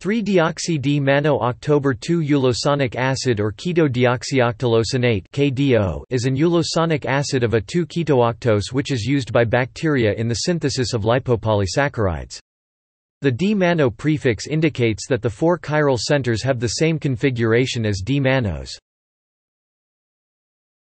3-deoxy-D-mano-october-2-ulosonic acid or keto-deoxyoctylosonate (KDO) is an ulosonic acid of a 2-ketooctose which is used by bacteria in the synthesis of lipopolysaccharides. The D-mano prefix indicates that the 4 chiral centers have the same configuration as D-mannose.